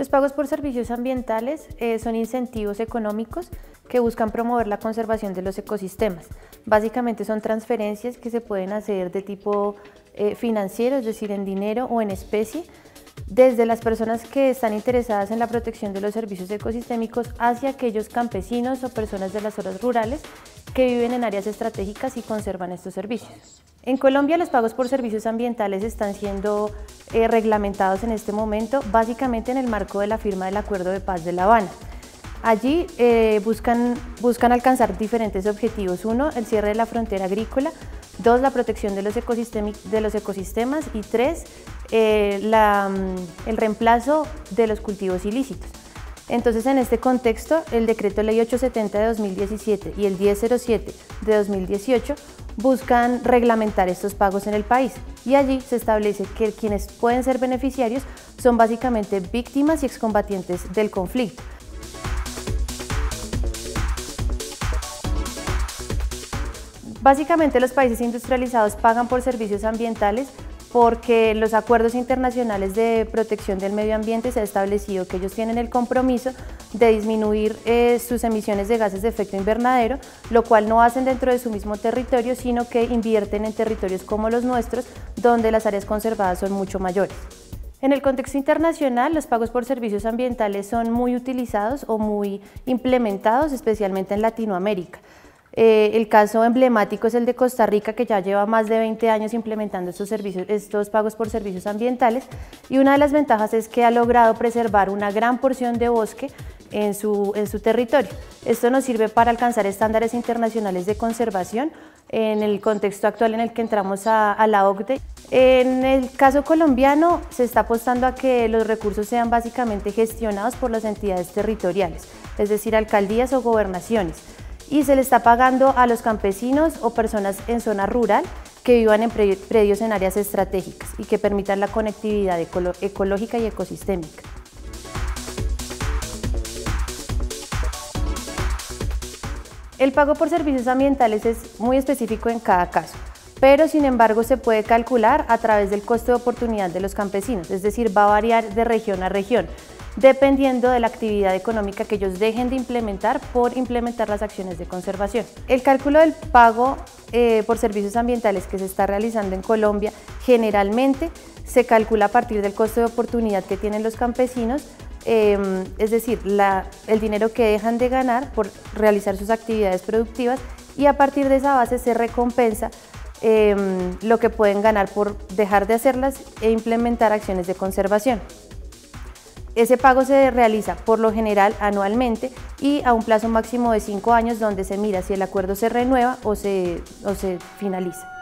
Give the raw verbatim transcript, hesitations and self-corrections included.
pagos por servicios ambientales eh, son incentivos económicos que buscan promover la conservación de los ecosistemas. Básicamente son transferencias que se pueden hacer de tipo eh, financiero, es decir, en dinero o en especie, desde las personas que están interesadas en la protección de los servicios ecosistémicos hacia aquellos campesinos o personas de las zonas rurales que viven en áreas estratégicas y conservan estos servicios. En Colombia los pagos por servicios ambientales están siendo eh, reglamentados en este momento básicamente en el marco de la firma del Acuerdo de Paz de La Habana. Allí eh, buscan, buscan alcanzar diferentes objetivos. Uno, el cierre de la frontera agrícola. Dos, la protección de los, de los ecosistemas. Y tres, eh, la, el reemplazo de los cultivos ilícitos. Entonces, en este contexto, el Decreto Ley ochocientos setenta de dos mil diecisiete y el diez cero siete de dos mil dieciocho buscan reglamentar estos pagos en el país, y allí se establece que quienes pueden ser beneficiarios son básicamente víctimas y excombatientes del conflicto. Básicamente los países industrializados pagan por servicios ambientales porque en los acuerdos internacionales de protección del medio ambiente se ha establecido que ellos tienen el compromiso de disminuir eh, sus emisiones de gases de efecto invernadero, lo cual no hacen dentro de su mismo territorio, sino que invierten en territorios como los nuestros, donde las áreas conservadas son mucho mayores. En el contexto internacional, los pagos por servicios ambientales son muy utilizados o muy implementados, especialmente en Latinoamérica. Eh, el caso emblemático es el de Costa Rica, que ya lleva más de veinte años implementando estos, servicios, estos pagos por servicios ambientales, y una de las ventajas es que ha logrado preservar una gran porción de bosque en su, en su territorio. Esto nos sirve para alcanzar estándares internacionales de conservación en el contexto actual en el que entramos a, a la O C D E. En el caso colombiano se está apostando a que los recursos sean básicamente gestionados por las entidades territoriales, es decir, alcaldías o gobernaciones, y se le está pagando a los campesinos o personas en zona rural que vivan en predios en áreas estratégicas y que permitan la conectividad ecológica y ecosistémica. El pago por servicios ambientales es muy específico en cada caso, pero sin embargo se puede calcular a través del costo de oportunidad de los campesinos, es decir, va a variar de región a región, dependiendo de la actividad económica que ellos dejen de implementar por implementar las acciones de conservación. El cálculo del pago eh, por servicios ambientales que se está realizando en Colombia generalmente se calcula a partir del costo de oportunidad que tienen los campesinos, eh, es decir, la, el dinero que dejan de ganar por realizar sus actividades productivas, y a partir de esa base se recompensa eh, lo que pueden ganar por dejar de hacerlas e implementar acciones de conservación. Ese pago se realiza por lo general anualmente y a un plazo máximo de cinco años, donde se mira si el acuerdo se renueva o se, o se finaliza.